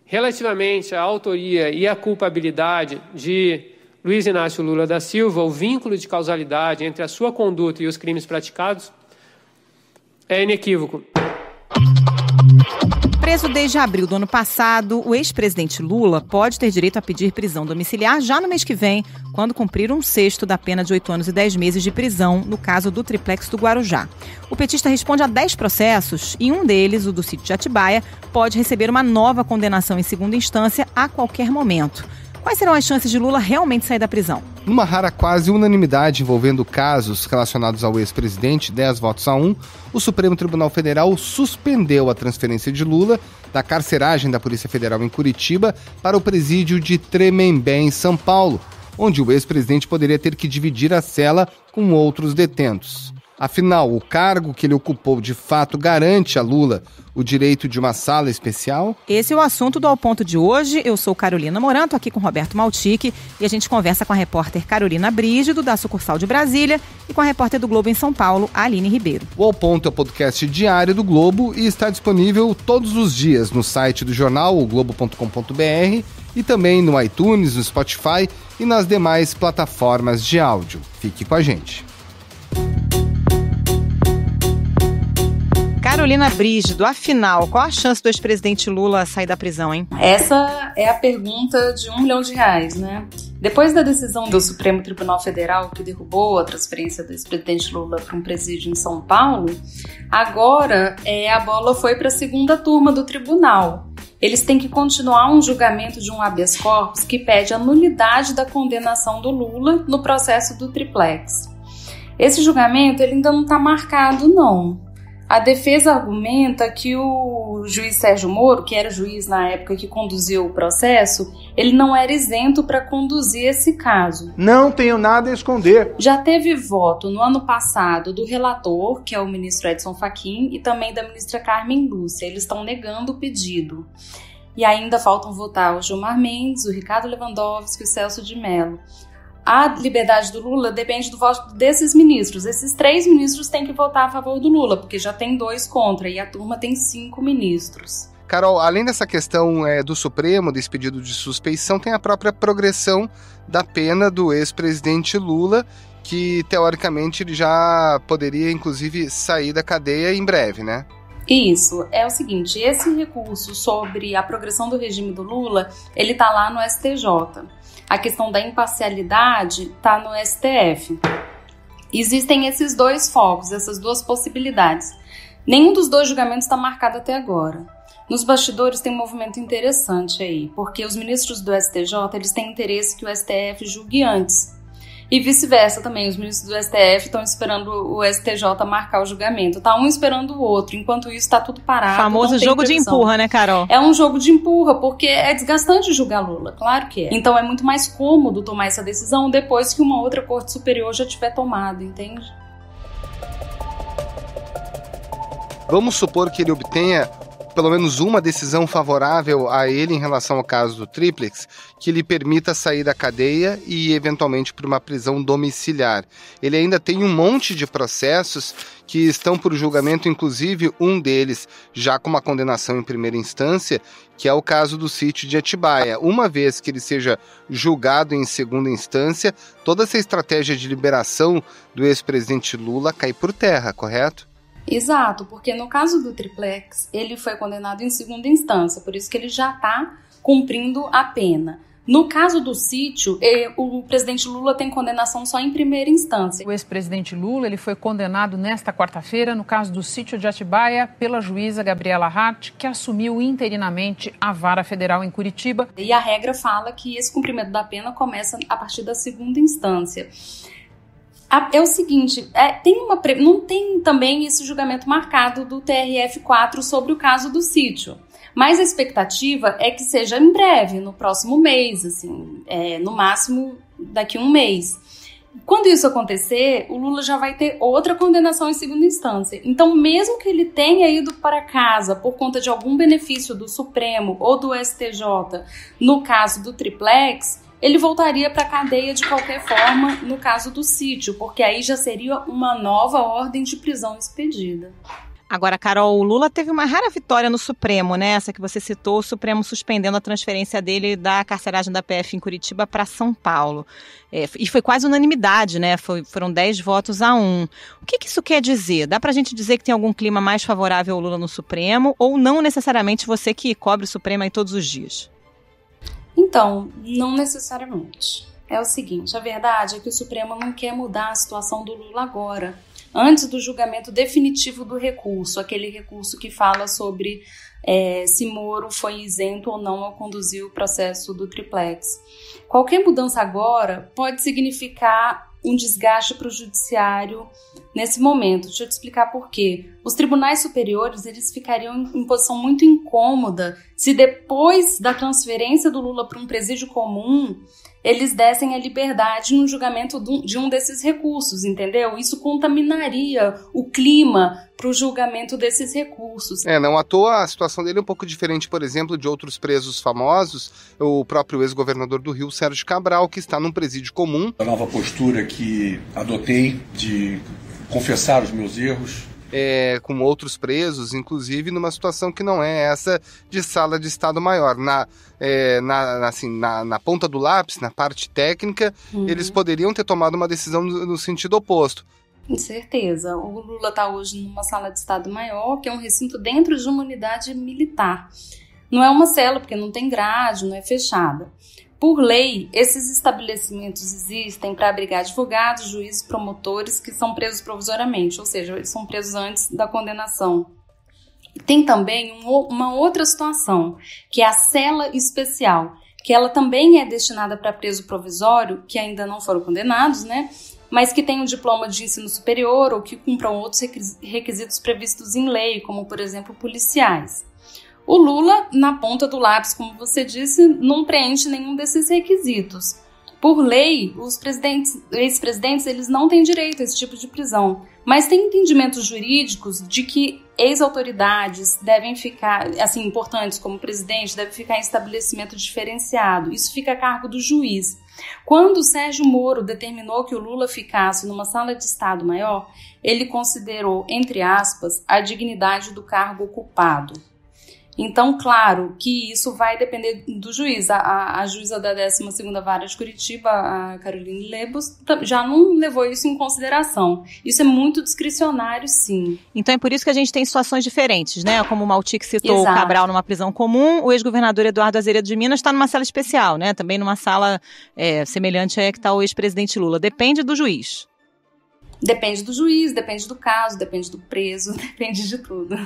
Relativamente à autoria e à culpabilidade de Luiz Inácio Lula da Silva, o vínculo de causalidade entre a sua conduta e os crimes praticados é inequívoco. Preso desde abril do ano passado, o ex-presidente Lula pode ter direito a pedir prisão domiciliar já no mês que vem, quando cumprir 1/6 da pena de 8 anos e 10 meses de prisão, no caso do triplex do Guarujá. O petista responde a 10 processos e um deles, o do sítio de Atibaia, pode receber uma nova condenação em segunda instância a qualquer momento. Quais serão as chances de Lula realmente sair da prisão? Numa rara quase unanimidade envolvendo casos relacionados ao ex-presidente, 10 votos a 1, o Supremo Tribunal Federal suspendeu a transferência de Lula da carceragem da Polícia Federal em Curitiba para o presídio de Tremembé, em São Paulo, onde o ex-presidente poderia ter que dividir a cela com outros detentos. Afinal, o cargo que ele ocupou de fato garante a Lula o direito de uma sala especial? Esse é o assunto do Ao Ponto de hoje. Eu sou Carolina Moranto, aqui com Roberto Maltic, e a gente conversa com a repórter Carolina Brígido, da sucursal de Brasília, e com a repórter do Globo em São Paulo, Aline Ribeiro. O Ao Ponto é o podcast diário do Globo e está disponível todos os dias no site do jornal, o globo.com.br, e também no iTunes, no Spotify e nas demais plataformas de áudio. Fique com a gente. Carolina Brígido, afinal, qual a chance do ex-presidente Lula sair da prisão, hein? Essa é a pergunta de R$1 milhão, né? Depois da decisão do Supremo Tribunal Federal que derrubou a transferência do ex-presidente Lula para um presídio em São Paulo, agora a bola foi para a segunda turma do tribunal. Eles têm que continuar um julgamento de um habeas corpus que pede a nulidade da condenação do Lula no processo do triplex. Esse julgamento ele ainda não está marcado, não. A defesa argumenta que o juiz Sérgio Moro, que era o juiz na época que conduziu o processo, ele não era isento para conduzir esse caso. Não tenho nada a esconder. Já teve voto no ano passado do relator, que é o ministro Edson Fachin, e também da ministra Carmen Lúcia. Eles estão negando o pedido. E ainda faltam votar o Gilmar Mendes, o Ricardo Lewandowski e o Celso de Mello. A liberdade do Lula depende do voto desses ministros. Esses 3 ministros têm que votar a favor do Lula, porque já tem 2 contra, e a turma tem 5 ministros. Carol, além dessa questão do Supremo, desse pedido de suspeição, tem a própria progressão da pena do ex-presidente Lula, que teoricamente ele já poderia, inclusive, sair da cadeia em breve, né? Isso, é o seguinte, esse recurso sobre a progressão do regime do Lula, ele está lá no STJ. A questão da imparcialidade está no STF. Existem esses 2 focos, essas 2 possibilidades. Nenhum dos 2 julgamentos está marcado até agora. Nos bastidores tem um movimento interessante aí, porque os ministros do STJ eles têm interesse que o STF julgue antes. E vice-versa também, os ministros do STF estão esperando o STJ marcar o julgamento. Tá um esperando o outro, enquanto isso tá tudo parado. Famoso jogo de empurra, né, Carol? É um jogo de empurra, porque é desgastante julgar Lula, claro que é. Então é muito mais cômodo tomar essa decisão depois que uma outra corte superior já tiver tomado, entende? Vamos supor que ele obtenha pelo menos uma decisão favorável a ele em relação ao caso do triplex, que lhe permita sair da cadeia e eventualmente para uma prisão domiciliar. Ele ainda tem um monte de processos que estão por julgamento, inclusive um deles já com uma condenação em primeira instância, que é o caso do sítio de Atibaia. Uma vez que ele seja julgado em segunda instância, toda essa estratégia de liberação do ex-presidente Lula cai por terra, correto? Exato, porque no caso do triplex, ele foi condenado em segunda instância, por isso que ele já está cumprindo a pena. No caso do sítio, o presidente Lula tem condenação só em primeira instância. O ex-presidente Lula ele foi condenado nesta quarta-feira, no caso do sítio de Atibaia, pela juíza Gabriela Hart, que assumiu interinamente a vara federal em Curitiba. E a regra fala que esse cumprimento da pena começa a partir da segunda instância. É o seguinte, não tem também esse julgamento marcado do TRF4 sobre o caso do sítio. Mas a expectativa é que seja em breve, no próximo mês, assim, no máximo daqui a um mês. Quando isso acontecer, o Lula já vai ter outra condenação em segunda instância. Então, mesmo que ele tenha ido para casa por conta de algum benefício do Supremo ou do STJ, no caso do triplex, ele voltaria para a cadeia de qualquer forma no caso do sítio, porque aí já seria uma nova ordem de prisão expedida. Agora, Carol, o Lula teve uma rara vitória no Supremo, né? Essa que você citou, o Supremo suspendendo a transferência dele da carceragem da PF em Curitiba para São Paulo. E foi quase unanimidade, né? Foram 10 votos a 1. O que isso quer dizer? Dá pra gente dizer que tem algum clima mais favorável ao Lula no Supremo ou não necessariamente você que cobre o Supremo aí todos os dias? Então, não necessariamente. É o seguinte, a verdade é que o Supremo não quer mudar a situação do Lula agora, antes do julgamento definitivo do recurso, aquele recurso que fala sobre se Moro foi isento ou não ao conduzir o processo do triplex. Qualquer mudança agora pode significar um desgaste para o judiciário nesse momento. Deixa eu te explicar por quê. Os tribunais superiores eles ficariam em posição muito incômoda se depois da transferência do Lula para um presídio comum eles dessem a liberdade no julgamento de um desses recursos, entendeu? Isso contaminaria o clima para o julgamento desses recursos. Não à toa a situação dele é um pouco diferente, por exemplo, de outros presos famosos, o próprio ex-governador do Rio, Sérgio Cabral, que está num presídio comum. A nova postura que adotei de confessar os meus erros, com outros presos, inclusive numa situação que não é essa de sala de Estado-Maior. Na ponta do lápis, na parte técnica, eles poderiam ter tomado uma decisão no sentido oposto. Com certeza. O Lula está hoje numa sala de Estado-Maior, que é um recinto dentro de uma unidade militar. Não é uma cela, porque não tem grade, não é fechada. Por lei, esses estabelecimentos existem para abrigar advogados, juízes, promotores que são presos provisoriamente, ou seja, eles são presos antes da condenação. Tem também uma outra situação, que é a cela especial, que ela também é destinada para preso provisório, que ainda não foram condenados, né? Mas que tem um diploma de ensino superior ou que cumpram outros requisitos previstos em lei, como, por exemplo, policiais. O Lula, na ponta do lápis, como você disse, não preenche nenhum desses requisitos. Por lei, os ex-presidentes eles não têm direito a esse tipo de prisão, mas tem entendimentos jurídicos de que ex-autoridades devem ficar, assim, importantes como o presidente, devem ficar em estabelecimento diferenciado. Isso fica a cargo do juiz. Quando o Sérgio Moro determinou que o Lula ficasse numa sala de Estado-Maior, ele considerou, entre aspas, a dignidade do cargo ocupado. Então, claro que isso vai depender do juiz. A juíza da 12ª Vara de Curitiba, a Caroline Lebos, já não levou isso em consideração. Isso é muito discricionário, sim. Então é por isso que a gente tem situações diferentes, né? Como o Maltic citou, Exato. O Cabral numa prisão comum, o ex-governador Eduardo Azeredo de Minas está numa sala especial, né? Também numa sala semelhante a que está o ex-presidente Lula. Depende do juiz. Depende do juiz, depende do caso, depende do preso, depende de tudo.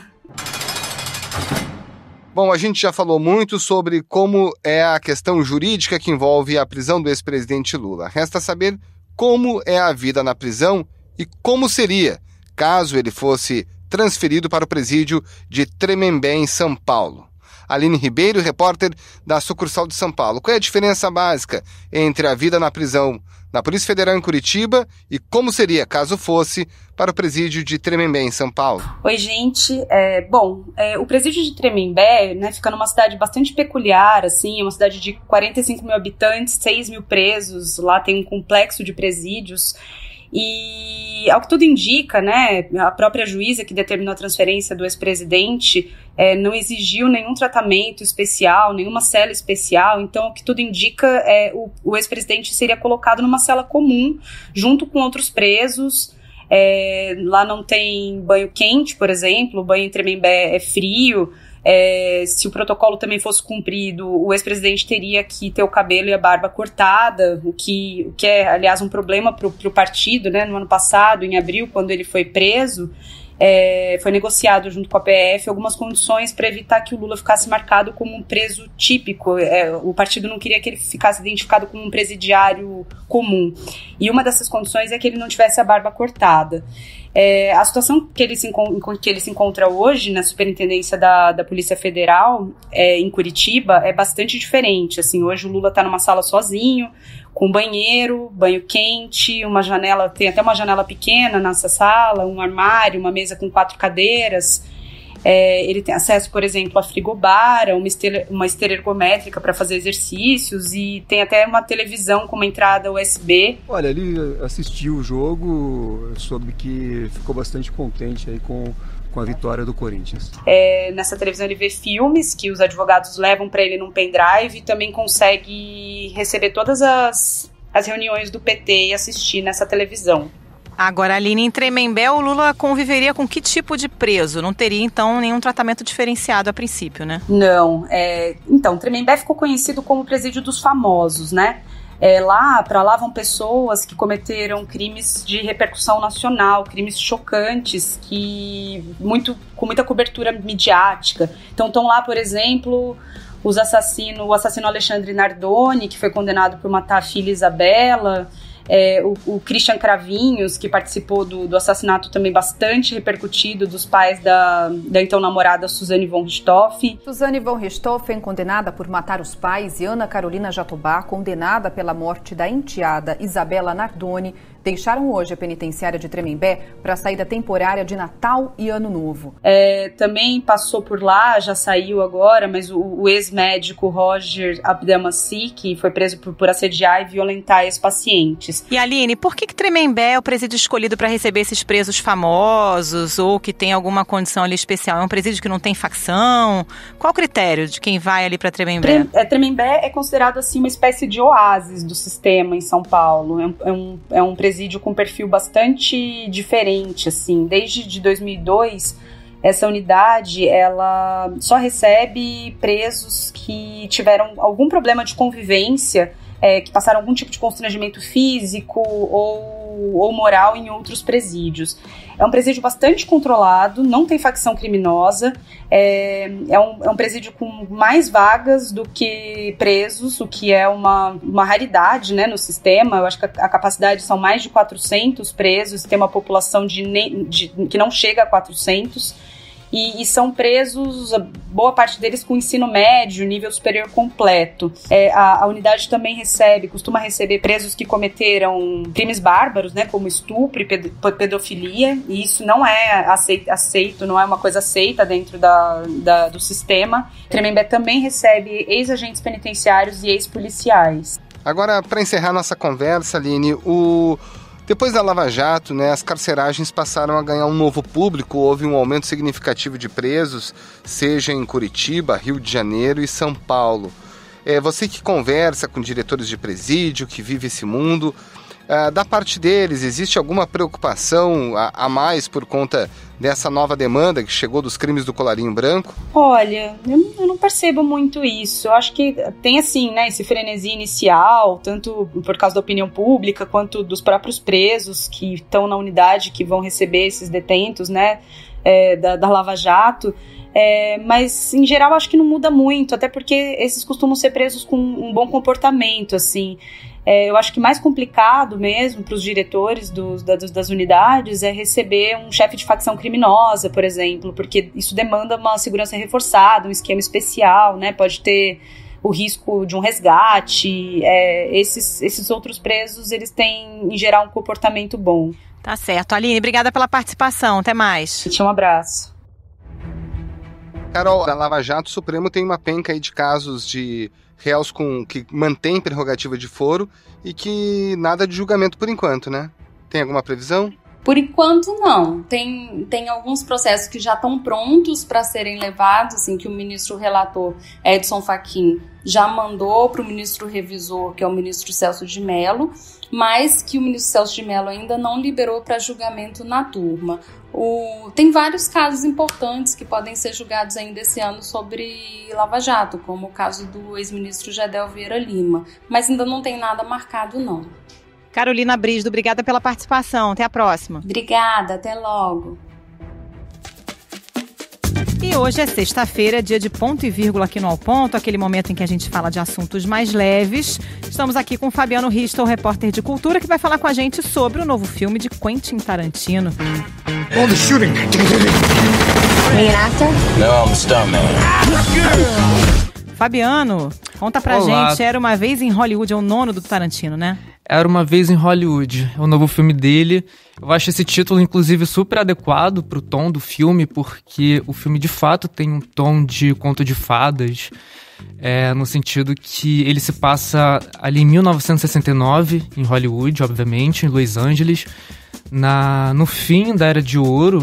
Bom, a gente já falou muito sobre como é a questão jurídica que envolve a prisão do ex-presidente Lula. Resta saber como é a vida na prisão e como seria caso ele fosse transferido para o presídio de Tremembé, em São Paulo. Aline Ribeiro, repórter da sucursal de São Paulo. Qual é a diferença básica entre a vida na prisão na Polícia Federal em Curitiba e como seria, caso fosse, para o presídio de Tremembé, em São Paulo? Oi, gente. O presídio de Tremembé, né, fica numa cidade bastante peculiar, assim, é uma cidade de 45 mil habitantes, 6 mil presos, lá tem um complexo de presídios. E, ao que tudo indica, né, a própria juíza que determinou a transferência do ex-presidente não exigiu nenhum tratamento especial, nenhuma cela especial. Então, o que tudo indica o ex-presidente seria colocado numa cela comum, junto com outros presos. Lá não tem banho quente, por exemplo, o banho em Tremembé é frio. Se o protocolo também fosse cumprido, o ex-presidente teria que ter o cabelo e a barba cortada, o que é, aliás, um problema para o partido, né? No ano passado, em abril, quando ele foi preso, foi negociado junto com a PF algumas condições para evitar que o Lula ficasse marcado como um preso típico. O partido não queria que ele ficasse identificado como um presidiário comum. E uma dessas condições é que ele não tivesse a barba cortada. A situação que ele se encontra hoje na superintendência da Polícia Federal em Curitiba é bastante diferente. Assim, hoje o Lula está numa sala sozinho, com banheiro, banho quente, uma janela, tem até uma janela pequena nessa sala, um armário, uma mesa com 4 cadeiras. Ele tem acesso, por exemplo, a frigobar, uma esteira ergométrica para fazer exercícios e tem até uma televisão com uma entrada USB. Olha, ele assistiu o jogo, soube que ficou bastante contente aí com com a vitória do Corinthians. Nessa televisão ele vê filmes que os advogados levam para ele num pendrive e também consegue receber todas as reuniões do PT e assistir nessa televisão. Agora, Aline, em Tremembé, o Lula conviveria com que tipo de preso? Não teria, então, nenhum tratamento diferenciado a princípio, né? Não. Então, Tremembé ficou conhecido como o presídio dos famosos, né? Para lá vão pessoas que cometeram crimes de repercussão nacional, crimes chocantes, com muita cobertura midiática. Então, estão lá, por exemplo, o assassino Alexandre Nardoni, que foi condenado por matar a filha Isabela, o Christian Cravinhos, que participou do assassinato também bastante repercutido dos pais da então namorada Suzane von Richthofen. Suzane von Richthofen, condenada por matar os pais, e Ana Carolina Jatobá, condenada pela morte da enteada Isabela Nardoni, deixaram hoje a penitenciária de Tremembé para a saída temporária de Natal e Ano Novo. Também passou por lá, já saiu agora, mas o ex-médico Roger Abdelmaci, que foi preso por assediar e violentar ex-pacientes. E Aline, por que Tremembé é o presídio escolhido para receber esses presos famosos ou que tem alguma condição ali especial? É um presídio que não tem facção? Qual o critério de quem vai ali para Tremembé? Tremembé é considerado assim uma espécie de oásis do sistema em São Paulo. É um presídio com perfil bastante diferente, assim. Desde 2002, essa unidade, ela só recebe presos que tiveram algum problema de convivência, que passaram algum tipo de constrangimento físico ou moral em outros presídios. É um presídio bastante controlado, não tem facção criminosa, é um presídio com mais vagas do que presos, o que é uma raridade, né, no sistema. Eu acho que a capacidade são mais de 400 presos, tem uma população que não chega a 400, e são presos, boa parte deles com ensino médio, nível superior completo. A unidade também costuma receber presos que cometeram crimes bárbaros, né, como estupro e pedofilia, e isso não é aceito, não é uma coisa aceita dentro do sistema. Tremembé também recebe ex-agentes penitenciários e ex-policiais. Agora, para encerrar nossa conversa, Aline, depois da Lava Jato, né, as carceragens passaram a ganhar um novo público, houve um aumento significativo de presos, seja em Curitiba, Rio de Janeiro e São Paulo. Você que conversa com diretores de presídio, que vive esse mundo, da parte deles, existe alguma preocupação a mais por conta dessa nova demanda que chegou dos crimes do colarinho branco? Olha, eu não percebo muito isso. Eu acho que tem, assim, né, esse frenesi inicial, tanto por causa da opinião pública, quanto dos próprios presos que estão na unidade, que vão receber esses detentos, né, da Lava Jato. Mas, em geral, acho que não muda muito, até porque esses costumam ser presos com um bom comportamento, assim. Eu acho que mais complicado mesmo para os diretores das unidades é receber um chefe de facção criminosa, por exemplo, porque isso demanda uma segurança reforçada, um esquema especial, né? Pode ter o risco de um resgate. Esses outros presos, eles têm, em geral, um comportamento bom. Tá certo. Aline, obrigada pela participação. Até mais. Um abraço. Carol, a Lava Jato, o Supremo tem uma penca aí de casos de réus que mantém prerrogativa de foro e que nada de julgamento por enquanto, né? Tem alguma previsão? Por enquanto, não. Tem alguns processos que já estão prontos para serem levados, assim, que o ministro relator Edson Fachin já mandou para o ministro revisor, que é o ministro Celso de Mello, mas que o ministro Celso de Mello ainda não liberou para julgamento na turma. Tem vários casos importantes que podem ser julgados ainda esse ano sobre Lava Jato, como o caso do ex-ministro Gedel Vieira Lima, mas ainda não tem nada marcado, não. Carolina Brígido, obrigada pela participação. Até a próxima. Obrigada, até logo. E hoje é sexta-feira, dia de ponto e vírgula aqui no Ao Ponto, aquele momento em que a gente fala de assuntos mais leves. Estamos aqui com o Fabiano Risto, repórter de cultura, que vai falar com a gente sobre o novo filme de Quentin Tarantino. All the shooting. Are you an actor? No, I'm a stuntman. Fabiano, conta pra gente, Era Uma Vez em Hollywood, é o nono do Tarantino, né? Era Uma Vez em Hollywood, é o novo filme dele. Eu acho esse título, inclusive, super adequado pro tom do filme, porque o filme, de fato, tem um tom de conto de fadas, no sentido que ele se passa ali em 1969, em Hollywood, obviamente, em Los Angeles, no fim da Era de Ouro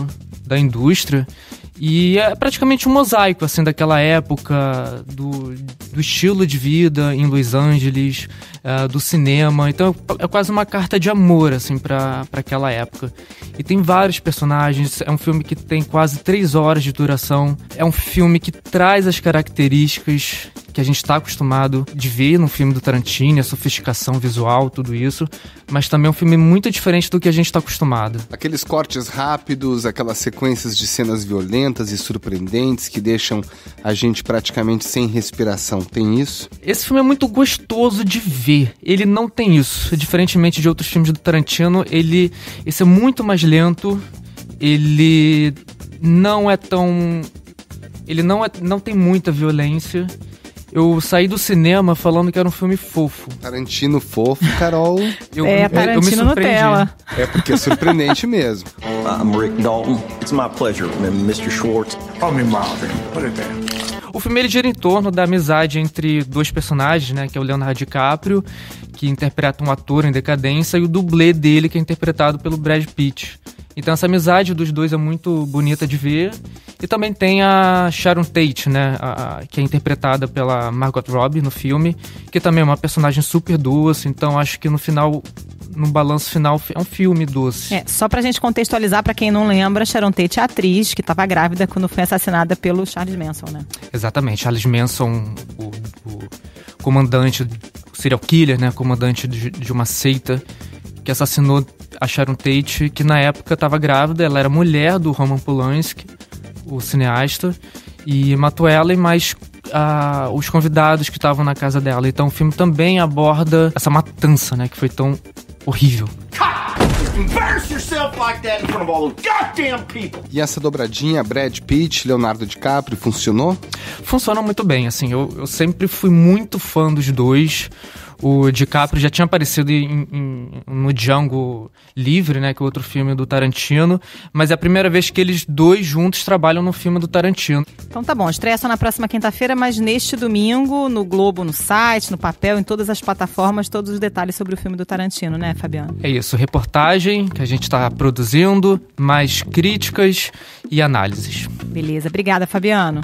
da indústria. E é praticamente um mosaico, assim, daquela época, do estilo de vida em Los Angeles, do cinema. Então é quase uma carta de amor, assim, pra aquela época. E tem vários personagens, é um filme que tem quase 3 horas de duração. É um filme que traz as características que a gente está acostumado de ver no filme do Tarantino, a sofisticação visual, tudo isso, mas também é um filme muito diferente do que a gente está acostumado. Aqueles cortes rápidos, aquelas sequências de cenas violentas e surpreendentes que deixam a gente praticamente sem respiração, tem isso? Esse filme é muito gostoso de ver, ele não tem isso, diferentemente de outros filmes do Tarantino, esse é muito mais lento, ele não é tão... ele não tem muita violência. Eu saí do cinema falando que era um filme fofo. Tarantino fofo, Carol. Tarantino eu me surpreendi. Nutella. É porque é surpreendente mesmo. I'm Rick Dalton. It's my pleasure, Mr. Schwartz. Call me Marvin. Put it there. O filme ele gira em torno da amizade entre dois personagens, né, que é o Leonardo DiCaprio, que interpreta um ator em decadência, e o dublê dele, que é interpretado pelo Brad Pitt. Então essa amizade dos dois é muito bonita de ver. E também tem a Sharon Tate, né, que é interpretada pela Margot Robbie no filme, que também é uma personagem super doce. Então acho que no final, no balanço final, é um filme doce. Só pra gente contextualizar, pra quem não lembra, Sharon Tate é a atriz que estava grávida quando foi assassinada pelo Charles Manson, né? Exatamente, Charles Manson, o comandante, o serial killer, né, comandante de uma seita que assassinou a Sharon Tate, que na época estava grávida. Ela era mulher do Roman Polanski, o cineasta, e matou ela e mais os convidados que estavam na casa dela. Então o filme também aborda essa matança, né, que foi tão horrível. E essa dobradinha, Brad Pitt, Leonardo DiCaprio, funcionou? Funciona muito bem, assim, eu sempre fui muito fã dos dois. O DiCaprio já tinha aparecido no Django Livre, né, que é outro filme do Tarantino, mas é a primeira vez que eles dois juntos trabalham no filme do Tarantino. Então tá bom, estreia só na próxima quinta-feira, mas neste domingo, no Globo, no site, no papel, em todas as plataformas, todos os detalhes sobre o filme do Tarantino, né, Fabiano? É isso, reportagem que a gente está produzindo, mais críticas e análises. Beleza, obrigada, Fabiano.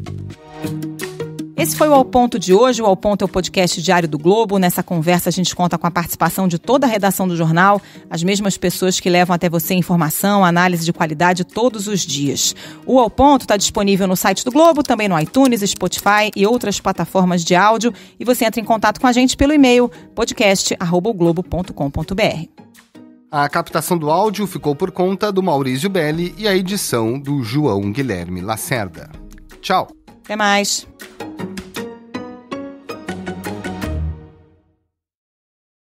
Esse foi o Ao Ponto de hoje. O Ao Ponto é o podcast diário do Globo. Nessa conversa a gente conta com a participação de toda a redação do jornal, as mesmas pessoas que levam até você informação, análise de qualidade todos os dias. O Ao Ponto está disponível no site do Globo, também no iTunes, Spotify e outras plataformas de áudio. E você entra em contato com a gente pelo e-mail podcast@oglobo.com.br. A captação do áudio ficou por conta do Maurício Belli e a edição do João Guilherme Lacerda. Tchau. Até mais.